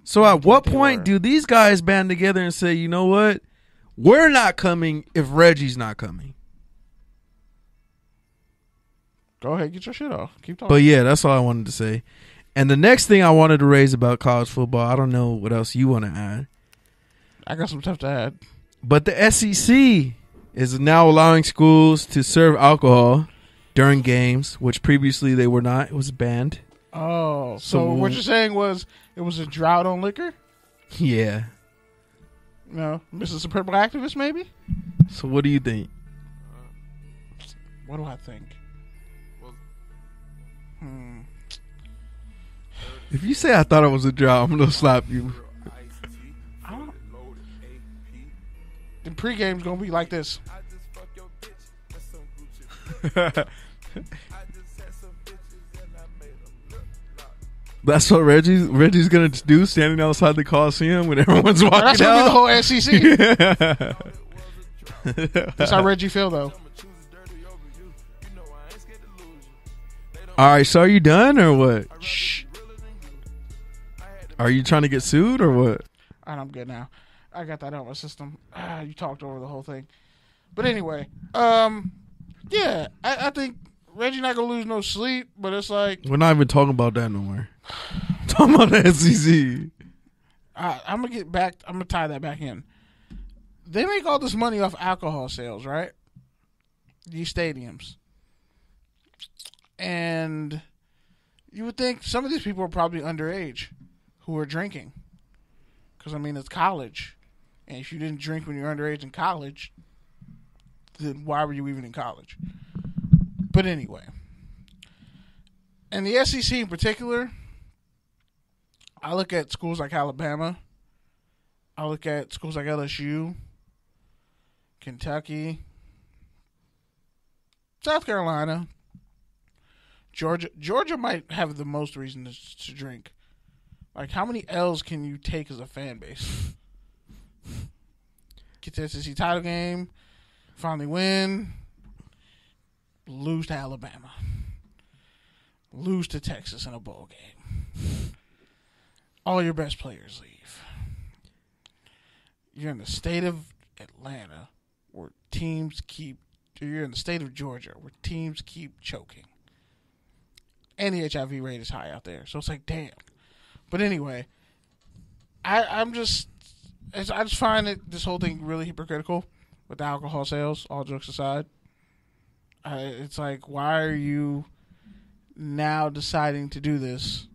So at what point do these guys band together and say, you know what? We're not coming if Reggie's not coming. Go ahead, get your shit off. Keep talking. But yeah, that's all I wanted to say. And the next thing I wanted to raise about college football, I don't know what else you want to add. I got some stuff to add. But the SEC is now allowing schools to serve alcohol during games, which previously they were not. It was banned. Oh, so what you're saying was it was a drought on liquor? Yeah. No, Mrs. a purple activist, maybe? So what do you think? What do I think? If you say I thought it was a drought, I'm going to slap you. The pregame's going to be like this. That's what Reggie's gonna do, standing outside the Coliseum when everyone's walking That's out. That's gonna be the whole SEC. That's how Reggie feel though. All right, so are you done or what? Shh. Are you trying to get sued or what? All right, I'm good now. I got that out of my system. You talked over the whole thing, but anyway, yeah, I think Reggie not gonna lose no sleep, but it's like we're not even talking about that no more. Talking about the SEC. I'm gonna get back. I'm gonna tie that back in. They make all this money off alcohol sales, right? These stadiums, and you would think some of these people are probably underage who are drinking, because I mean it's college, and if you didn't drink when you were underage in college, then why were you even in college? But anyway, and the SEC in particular, I look at schools like Alabama. I look at schools like LSU, Kentucky, South Carolina, Georgia. Georgia might have the most reason to drink. Like, how many L's can you take as a fan base? Get the SEC title game, finally win, lose to Alabama, lose to Texas in a bowl game. All your best players leave. You're in the state of Atlanta where teams keep... You're in the state of Georgia where teams keep choking. And the HIV rate is high out there. So it's like, damn. But anyway, I just find this whole thing really hypocritical with the alcohol sales, all jokes aside. It's like, why are you now deciding to do this?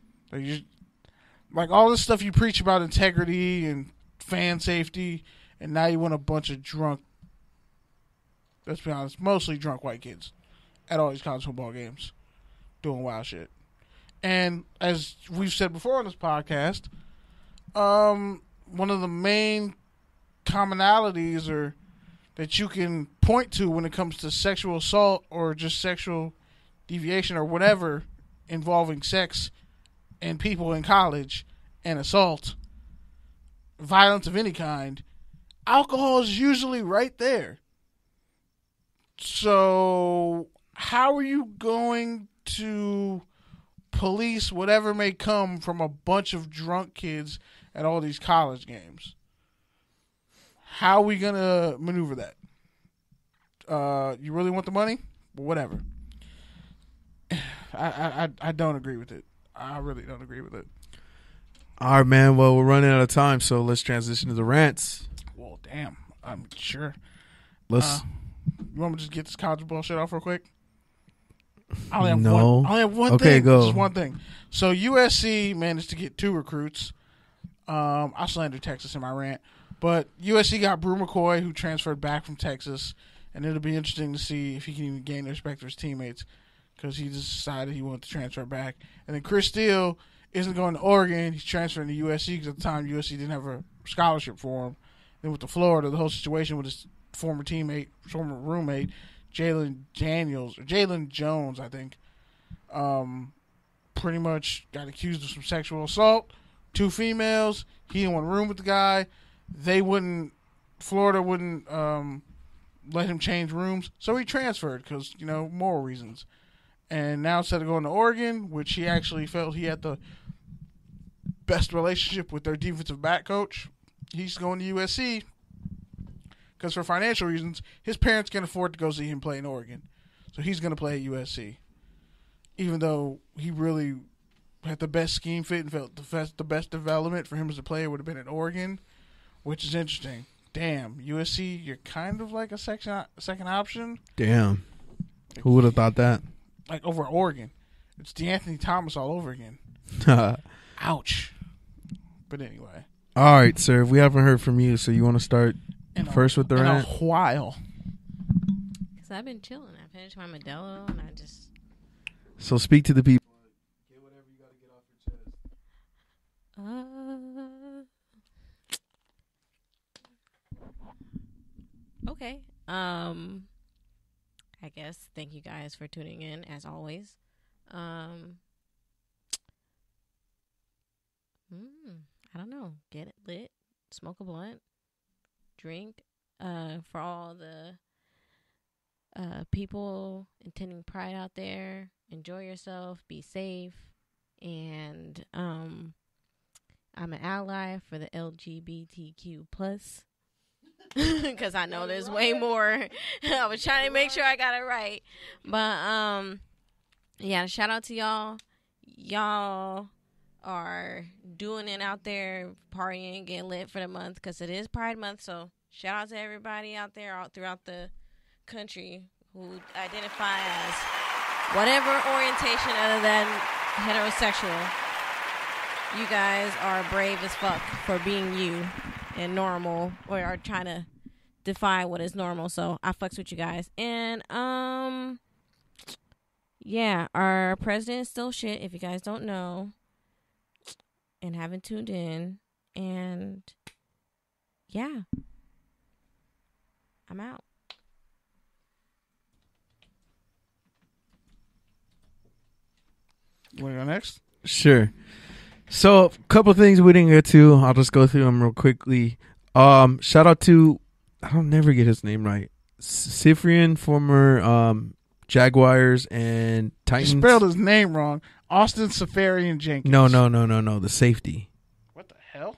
Like all this stuff you preach about integrity and fan safety, and now you want a bunch of drunk, let's be honest, mostly drunk white kids at all these college football games doing wild shit. And as we've said before on this podcast, one of the main commonalities or that you can point to when it comes to sexual assault or just sexual deviation or whatever involving sex and people in college and assault, violence of any kind, alcohol is usually right there. So how are you going to police whatever may come from a bunch of drunk kids at all these college games? How are we going to maneuver that? You really want the money? Well, whatever. I don't agree with it. I really don't agree with it. All right, man. Well, we're running out of time, so let's transition to the rants. Well, damn. I'm sure. You want me to just get this college bullshit off real quick? I only have one okay, thing. go. Just one thing. So USC managed to get 2 recruits. I slandered Texas in my rant. But USC got Brew McCoy, who transferred back from Texas. And it'll be interesting to see if he can even gain the respect of his teammates, because he just decided he wanted to transfer back. And then Chris Steele isn't going to Oregon. He's transferring to USC because at the time USC didn't have a scholarship for him. Then with the Florida, the whole situation with his former roommate, Jalen Jones, I think, pretty much got accused of some sexual assault. 2 females. He didn't want a room with the guy. Florida wouldn't let him change rooms. So he transferred because, moral reasons. And now instead of going to Oregon, which he actually felt he had the best relationship with their defensive back coach. He's going to USC because for financial reasons, his parents can afford to go see him play in Oregon. So he's going to play at USC. Even though he really had the best scheme fit and felt the best development for him as a player would have been at Oregon, which is interesting. Damn, USC, you're kind of like a second option. Damn. Who would have thought that? Like over Oregon. It's DeAnthony Thomas all over again. Ouch. But anyway. All right, sir. If we haven't heard from you, so you want to start first with the rant? In a while. Because I've been chilling. I finished my Modelo and I just... So speak to the people. Get whatever you got to get off your chest. Okay. I guess thank you guys for tuning in as always. I don't know. Get it lit, smoke a blunt, drink. For all the people intending pride out there, enjoy yourself, be safe, and I'm an ally for the LGBTQ plus. Because I know there's way more. I was trying to make sure I got it right. But, yeah, shout out to y'all. Y'all are doing it out there, partying, getting lit for the month. Because it is Pride Month. So, shout out to everybody out there all throughout the country who identify as whatever orientation other than heterosexual. You guys are brave as fuck for being you. And normal, or are trying to define what is normal. So I fucks with you guys. And yeah, our president is still shit, if you guys don't know and haven't tuned in. And yeah, I'm out. You want to go next? Sure. So, a couple of things we didn't get to. I'll just go through them real quickly. Shout out to, I'll never get his name right, Cyprian, former Jaguars and Titans. You spelled his name wrong. Austin Safarian Jenkins. No. The safety. What the hell?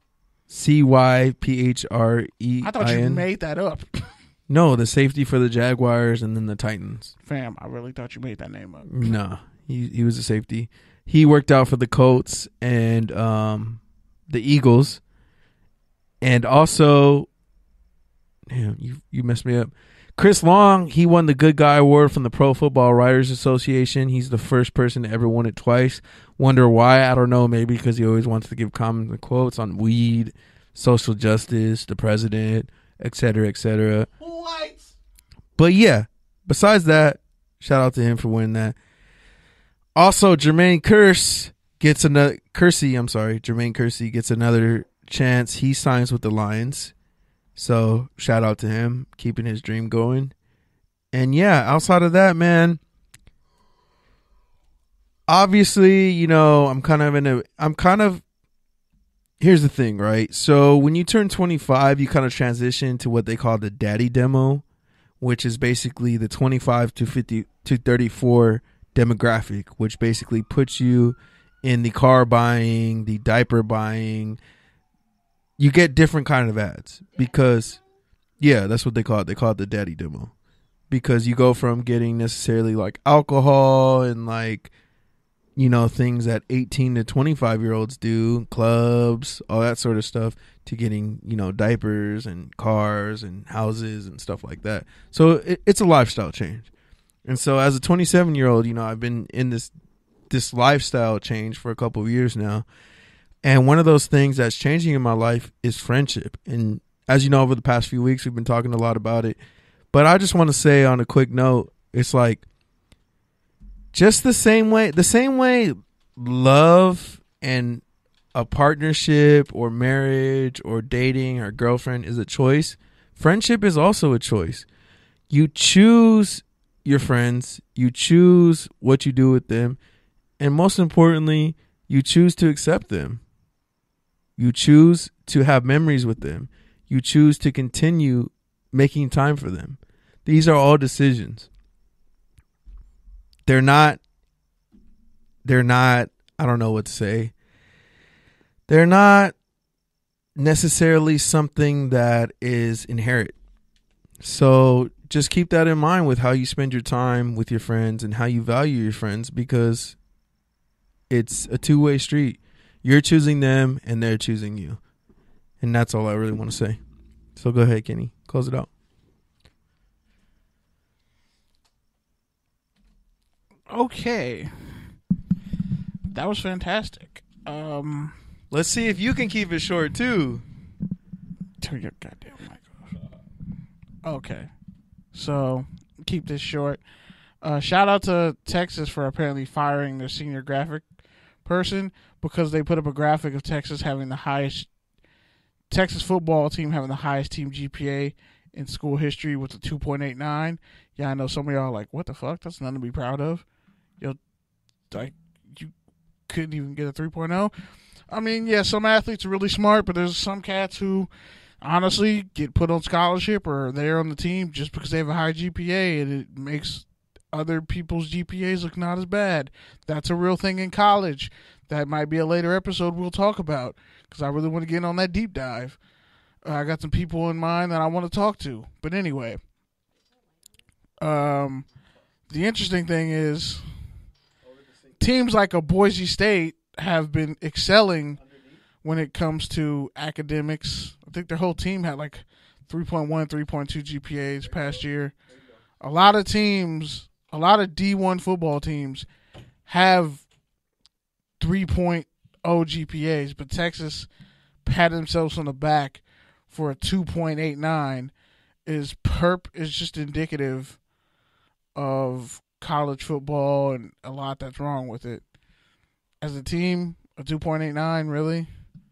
Cyphrein. I thought you made that up. No, the safety for the Jaguars and then the Titans. Fam, I really thought you made that name up. No, he was a safety. He worked out for the Colts and the Eagles. And also, damn, you messed me up. Chris Long, he won the Good Guy Award from the Pro Football Writers Association. He's the first person to ever win it twice. Wonder why? I don't know. Maybe because he always wants to give comments and quotes on weed, social justice, the president, et cetera, et cetera. What? But yeah, besides that, shout out to him for winning that. Also, Jermaine Kersey gets another chance. He signs with the Lions. So, shout out to him, keeping his dream going. And yeah, outside of that, man, obviously, here's the thing, right? So, when you turn 25, you kind of transition to what they call the daddy demo, which is basically the 25 to 50 to 34 demographic, which basically puts you in the car buying, the diaper buying. You get different kind of ads because, yeah, that's what they call it. They call it the daddy demo because you go from getting necessarily like alcohol and like, things that 18 to 25-year-olds do, clubs, all that sort of stuff, to getting, diapers and cars and houses and stuff like that. So it's a lifestyle change. And so as a 27-year-old, I've been in this lifestyle change for a couple of years now. And one of those things that's changing in my life is friendship. And as you know, over the past few weeks, we've been talking a lot about it. But I just want to say on a quick note, it's like just the same way love and a partnership or marriage or dating or girlfriend is a choice, friendship is also a choice. You choose your friends, you choose what you do with them, and most importantly, you choose to accept them. You choose to have memories with them. You choose to continue making time for them. These are all decisions. They're not, I don't know what to say. they're not necessarily something that is inherent. So just keep that in mind with how you spend your time with your friends and how you value your friends, because it's a two-way street. You're choosing them and they're choosing you. And that's all I really want to say. So go ahead, Kenny. Close it out. Okay. That was fantastic. Let's see if you can keep it short too. Turn your goddamn mic off. Okay. So, keep this short. Shout out to Texas for apparently firing their senior graphic person because they put up a graphic of Texas football team having the highest team GPA in school history with a 2.89. Yeah, I know some of y'all are like, what the fuck? That's nothing to be proud of. You couldn't even get a 3.0. I mean, yeah, some athletes are really smart, but there's some cats who honestly get put on scholarship or they're on the team just because they have a high GPA, and it makes other people's GPAs look not as bad. That's a real thing in college. That might be a later episode we'll talk about because I really want to get on that deep dive. I got some people in mind that I want to talk to. But anyway, the interesting thing is teams like a Boise State have been excelling when it comes to academics. I think their whole team had like 3.1, 3.2 GPAs past year. A lot of teams, a lot of D1 football teams have 3.0 GPAs, but Texas pat themselves on the back for a 2.89 is just indicative of college football and a lot that's wrong with it. As a team, a 2.89, really?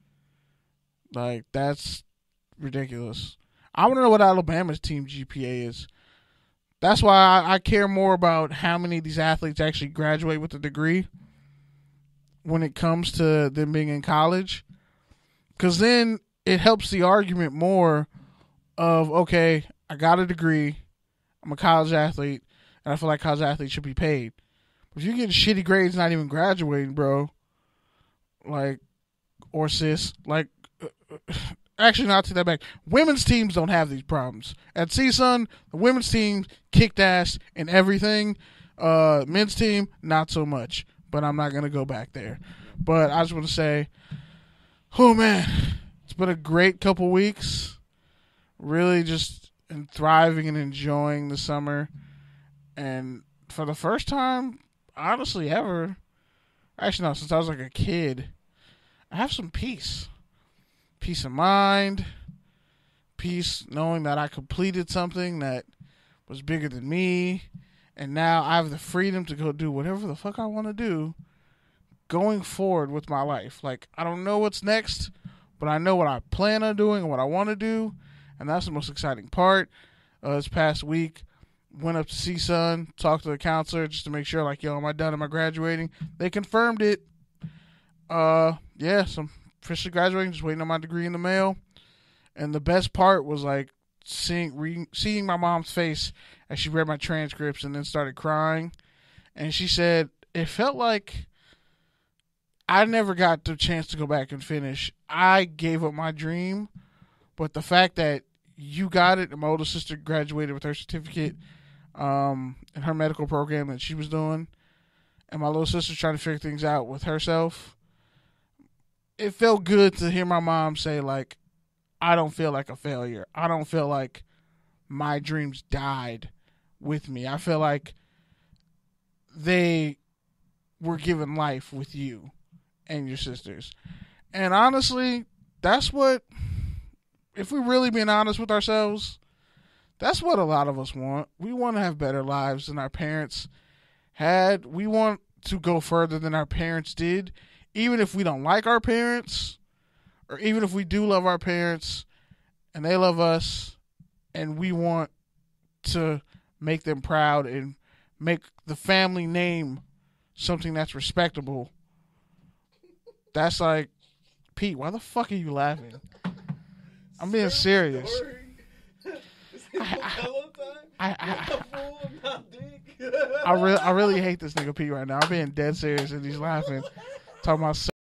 Like, that's ridiculous. I want to know what Alabama's team GPA is. That's why I care more about how many of these athletes actually graduate with a degree when it comes to them being in college. Because then it helps the argument more of, okay, I got a degree, I'm a college athlete, and I feel like college athletes should be paid. But if you're getting shitty grades not even graduating, bro, like, or sis, like, actually, not to that back. Women's teams don't have these problems. At CSUN, the women's team kicked ass in everything. Men's team, not so much. But I'm not going to go back there. But I just want to say, oh, man, it's been a great couple weeks. Really just thriving and enjoying the summer. And for the first time, honestly, ever, actually, no, since I was like a kid, I have some peace. Peace of mind, peace knowing that I completed something that was bigger than me, and now I have the freedom to go do whatever the fuck I want to do going forward with my life. Like, I don't know what's next, but I know what I plan on doing and what I want to do, and that's the most exciting part. This past week, went up to CSUN, talked to the counselor just to make sure, like, yo, am I done? Am I graduating? They confirmed it. Yeah, some officially graduating, just waiting on my degree in the mail. And the best part was like seeing my mom's face as she read my transcripts and then started crying. And she said it felt like I never got the chance to go back and finish. I gave up my dream, but the fact that you got it, and my older sister graduated with her certificate in her medical program that she was doing, and my little sister's trying to figure things out with herself. It felt good to hear my mom say, like, I don't feel like a failure. I don't feel like my dreams died with me. I feel like they were given life with you and your sisters. And honestly, that's what, if we're really being honest with ourselves, that's what a lot of us want. We want to have better lives than our parents had. We want to go further than our parents did. Even if we don't like our parents, or even if we do love our parents and they love us and we want to make them proud and make the family name something that's respectable, that's like, Pete, why the fuck are you laughing? I'm being serious. I really hate this nigga Pete right now. I'm being dead serious and he's laughing. Talking about